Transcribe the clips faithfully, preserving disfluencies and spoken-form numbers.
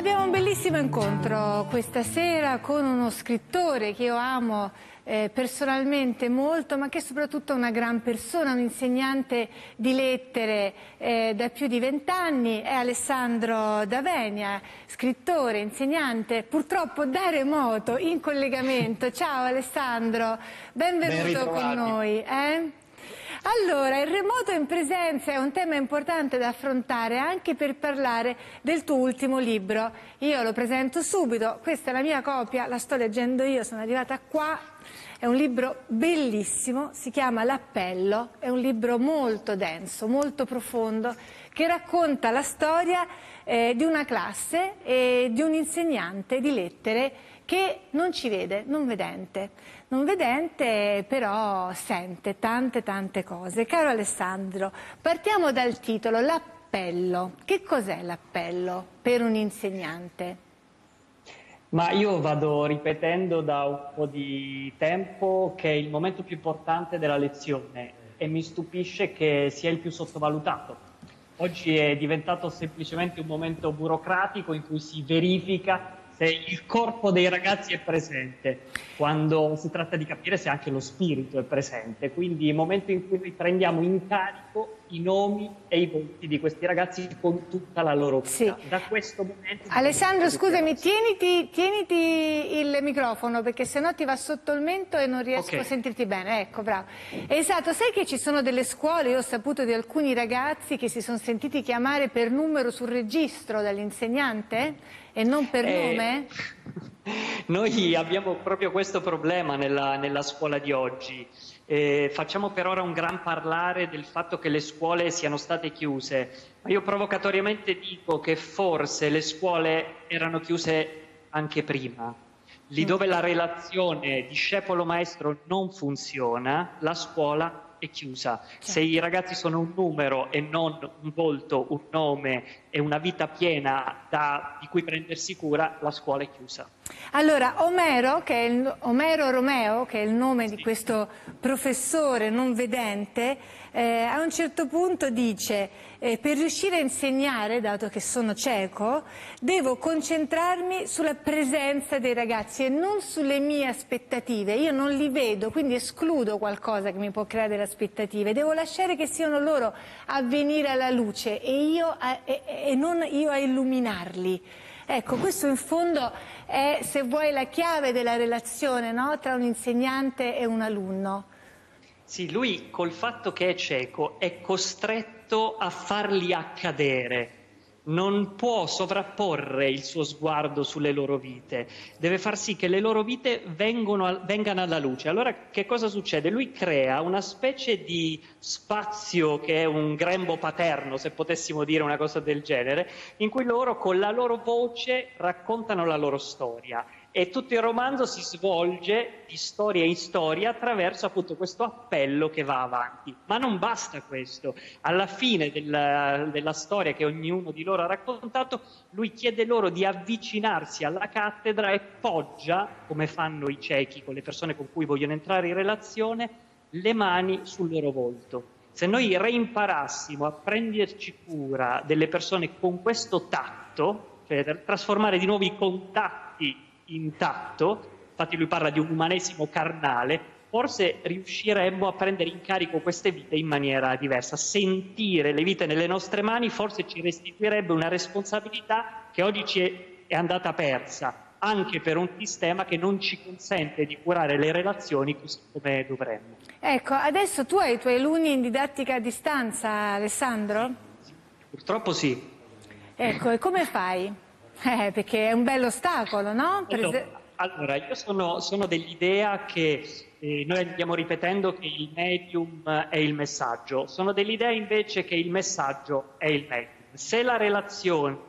Abbiamo un bellissimo incontro questa sera con uno scrittore che io amo eh, personalmente molto, ma che è soprattutto una gran persona, un insegnante di lettere eh, da più di vent'anni, è Alessandro D'Avenia, scrittore, insegnante, purtroppo da remoto, in collegamento. Ciao Alessandro, benvenuto con noi. Eh? Allora, il remoto in presenza è un tema importante da affrontare anche per parlare del tuo ultimo libro. Io lo presento subito, questa è la mia copia, la sto leggendo io, sono arrivata qua. È un libro bellissimo, si chiama L'Appello, è un libro molto denso, molto profondo, che racconta la storia eh, di una classe e di un insegnante di lettere che non ci vede, non vedente. Non vedente però sente tante tante cose. Caro Alessandro, partiamo dal titolo, L'Appello. Che cos'è l'appello per un insegnante? Ma io vado ripetendo da un po' di tempo che è il momento più importante della lezione e mi stupisce che sia il più sottovalutato. Oggi è diventato semplicemente un momento burocratico in cui si verifica se il corpo dei ragazzi è presente, quando si tratta di capire se anche lo spirito è presente. Quindi il momento in cui noi prendiamo in carico i nomi e i volti di questi ragazzi con tutta la loro vita. Sì. Da questo momento... Alessandro, scusami, tieniti, tieniti il microfono perché sennò ti va sotto il mento e non riesco okay. a sentirti bene. Ecco, bravo. Esatto, sai che ci sono delle scuole, io ho saputo di alcuni ragazzi che si sono sentiti chiamare per numero sul registro dall'insegnante e non per eh... nome? Noi abbiamo proprio questo problema nella, nella scuola di oggi. Eh, facciamo per ora un gran parlare del fatto che le scuole siano state chiuse, ma io provocatoriamente dico che forse le scuole erano chiuse anche prima. Lì dove la relazione discepolo-maestro non funziona, la scuola è chiusa. Certo. Se i ragazzi sono un numero e non un volto, un nome e una vita piena da, di cui prendersi cura, la scuola è chiusa. Allora, Omero, che è il, Omero Romeo, che è il nome sì. di questo professore non vedente, eh, a un certo punto dice eh, per riuscire a insegnare, dato che sono cieco, devo concentrarmi sulla presenza dei ragazzi e non sulle mie aspettative. Io non li vedo, quindi escludo qualcosa che mi può creare delle aspettative. Devo lasciare che siano loro a venire alla luce e, io a, e, e non io a illuminarli. Ecco, questo in fondo è, se vuoi, la chiave della relazione, no? Tra un insegnante e un alunno. Sì, lui col fatto che è cieco è costretto a farli accadere, non può sovrapporre il suo sguardo sulle loro vite, deve far sì che le loro vite vengono, vengano alla luce. Allora che cosa succede? Lui crea una specie di spazio che è un grembo paterno, se potessimo dire una cosa del genere, in cui loro con la loro voce raccontano la loro storia. E tutto il romanzo si svolge di storia in storia attraverso appunto questo appello che va avanti. Ma non basta questo. Alla fine della, della storia che ognuno di loro ha raccontato, lui chiede loro di avvicinarsi alla cattedra e poggia, come fanno i ciechi con le persone con cui vogliono entrare in relazione, le mani sul loro volto. Se noi reimparassimo a prenderci cura delle persone con questo tatto, cioè trasformare di nuovo i contatti intatto, infatti lui parla di un umanesimo carnale, forse riusciremmo a prendere in carico queste vite in maniera diversa. Sentire le vite nelle nostre mani forse ci restituirebbe una responsabilità che oggi ci è, è andata persa, anche per un sistema che non ci consente di curare le relazioni così come dovremmo. Ecco, adesso tu hai i tuoi alunni in didattica a distanza, Alessandro? Purtroppo sì. Ecco, e come fai? Eh, perché è un bello ostacolo, no? Allora, allora io sono, sono dell'idea che eh, noi andiamo ripetendo che il medium è il messaggio. Sono dell'idea invece che il messaggio è il medium. Se la relazione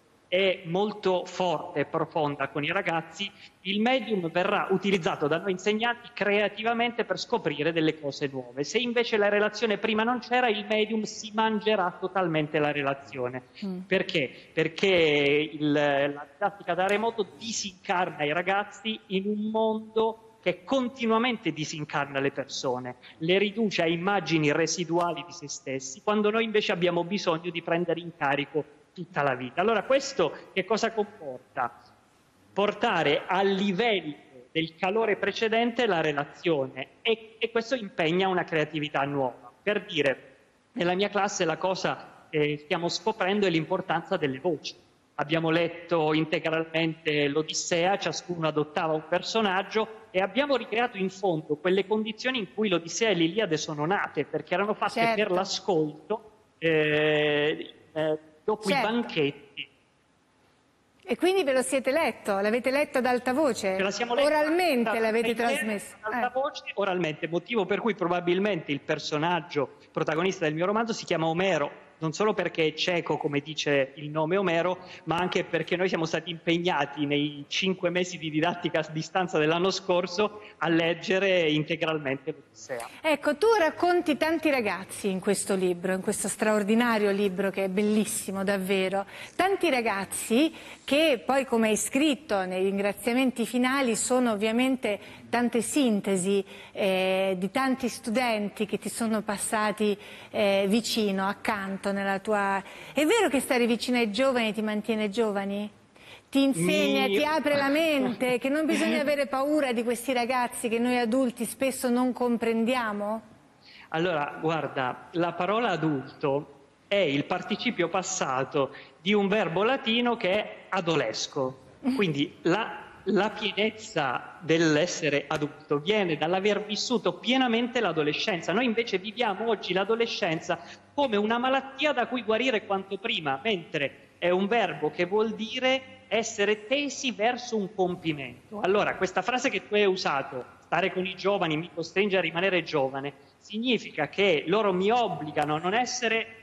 è molto forte e profonda con i ragazzi, il medium verrà utilizzato da noi insegnanti creativamente per scoprire delle cose nuove. Se invece la relazione prima non c'era, il medium si mangerà totalmente la relazione. Mm. Perché? Perché il, la didattica da remoto disincarna i ragazzi in un mondo che continuamente disincarna le persone, le riduce a immagini residuali di se stessi, quando noi invece abbiamo bisogno di prendere in carico tutta la vita. Allora questo che cosa comporta? Portare a livello del calore precedente la relazione e, e questo impegna una creatività nuova. Per dire, nella mia classe la cosa che stiamo scoprendo è l'importanza delle voci. Abbiamo letto integralmente l'Odissea, ciascuno adottava un personaggio e abbiamo ricreato in fondo quelle condizioni in cui l'Odissea e l'Iliade sono nate, perché erano fatte certo. per l'ascolto eh, eh, dopo certo. i banchetti. E quindi ve lo siete letto? L'avete letto ad alta voce? Oralmente l'avete trasmesso? Ad alta voce, oralmente, motivo per cui probabilmente il personaggio protagonista del mio romanzo si chiama Omero, non solo perché è cieco, come dice il nome Omero, ma anche perché noi siamo stati impegnati nei cinque mesi di didattica a distanza dell'anno scorso a leggere integralmente l'Odissea. Ecco, tu racconti tanti ragazzi in questo libro, in questo straordinario libro che è bellissimo davvero, tanti ragazzi che poi, come hai scritto nei ringraziamenti finali, sono ovviamente tante sintesi eh, di tanti studenti che ti sono passati eh, vicino, accanto nella tua... È vero che stare vicino ai giovani ti mantiene giovani? Ti insegna, Mi... ti apre la mente, che non bisogna avere paura di questi ragazzi che noi adulti spesso non comprendiamo? Allora, guarda, la parola adulto è il participio passato di un verbo latino che è adolesco, quindi la... La pienezza dell'essere adulto viene dall'aver vissuto pienamente l'adolescenza. Noi invece viviamo oggi l'adolescenza come una malattia da cui guarire quanto prima, mentre è un verbo che vuol dire essere tesi verso un compimento. Allora, questa frase che tu hai usato, stare con i giovani mi costringe a rimanere giovane, significa che loro mi obbligano a non essere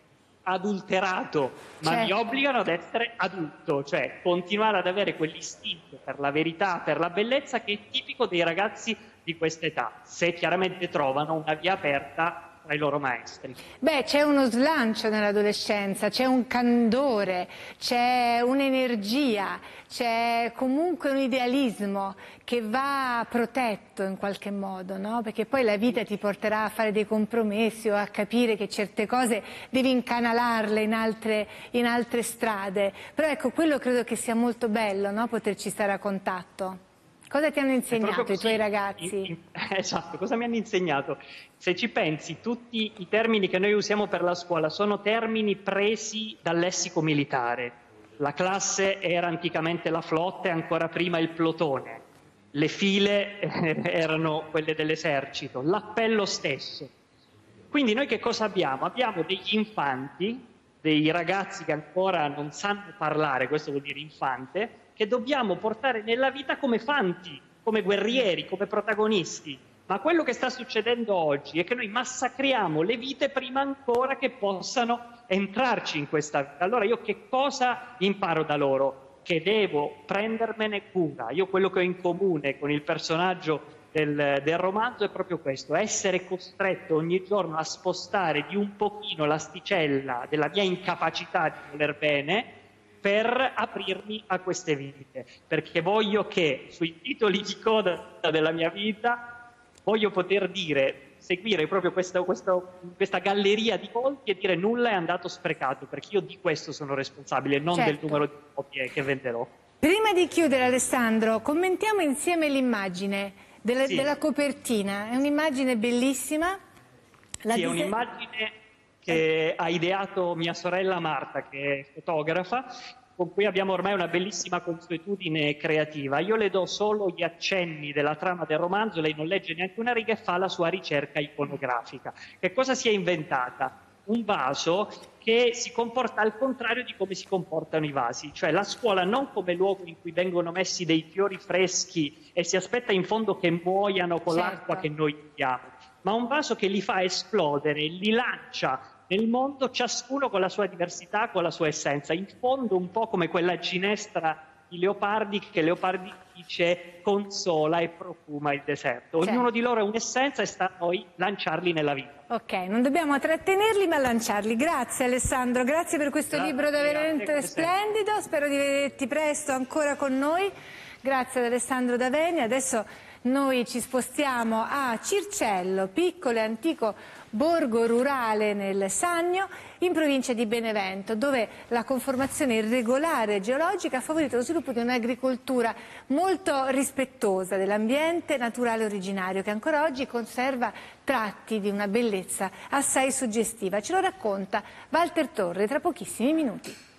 adulterato, ma certo. mi obbligano ad essere adulto, cioè continuare ad avere quell'istinto per la verità, per la bellezza che è tipico dei ragazzi di questa età, se chiaramente trovano una via aperta tra i loro maestri. Beh, c'è uno slancio nell'adolescenza, c'è un candore, c'è un'energia, c'è comunque un idealismo che va protetto in qualche modo, no? Perché poi la vita ti porterà a fare dei compromessi o a capire che certe cose devi incanalarle in altre, in altre strade. Però ecco, quello credo che sia molto bello, no? Poterci stare a contatto. Cosa ti hanno insegnato i tuoi ragazzi? In, in, esatto, cosa mi hanno insegnato? Se ci pensi, tutti i termini che noi usiamo per la scuola sono termini presi dal lessico militare. La classe era anticamente la flotta e ancora prima il plotone. Le file eh, erano quelle dell'esercito, l'appello stesso. Quindi noi che cosa abbiamo? Abbiamo degli infanti, dei ragazzi che ancora non sanno parlare, questo vuol dire infante, che dobbiamo portare nella vita come fanti, come guerrieri, come protagonisti. Ma quello che sta succedendo oggi è che noi massacriamo le vite prima ancora che possano entrarci in questa vita. Allora io che cosa imparo da loro? Che devo prendermene cura. Io quello che ho in comune con il personaggio del, del romanzo è proprio questo, essere costretto ogni giorno a spostare di un pochino l'asticella della mia incapacità di voler bene per aprirmi a queste vite, perché voglio che sui titoli di coda della mia vita voglio poter dire, seguire proprio questo, questo, questa galleria di volti e dire nulla è andato sprecato, perché io di questo sono responsabile, non certo. del numero di copie che venderò. Prima di chiudere, Alessandro, commentiamo insieme l'immagine della, sì. della copertina. È un'immagine bellissima. La sì, è un'immagine che ha ideato mia sorella Marta, che è fotografa, con cui abbiamo ormai una bellissima consuetudine creativa. Io le do solo gli accenni della trama del romanzo, lei non legge neanche una riga e fa la sua ricerca iconografica. Che cosa si è inventata? Un vaso che si comporta al contrario di come si comportano i vasi, cioè la scuola non come luogo in cui vengono messi dei fiori freschi e si aspetta in fondo che muoiano con certo. l'acqua che noi diamo, ma un vaso che li fa esplodere, li lancia nel mondo, ciascuno con la sua diversità, con la sua essenza, in fondo un po' come quella ginestra di Leopardi che Leopardi dice consola e profuma il deserto. Ognuno certo. di loro è un'essenza e sta a noi lanciarli nella vita. Ok, non dobbiamo trattenerli ma lanciarli. Grazie Alessandro, grazie per questo grazie, libro veramente splendido, sempre. Spero di vederti presto ancora con noi. Grazie ad Alessandro D'Avenia. Adesso noi ci spostiamo a Circello, piccolo e antico borgo rurale nel Sannio, in provincia di Benevento, dove la conformazione irregolare geologica ha favorito lo sviluppo di un'agricoltura molto rispettosa dell'ambiente naturale originario, che ancora oggi conserva tratti di una bellezza assai suggestiva. Ce lo racconta Walter Torre tra pochissimi minuti.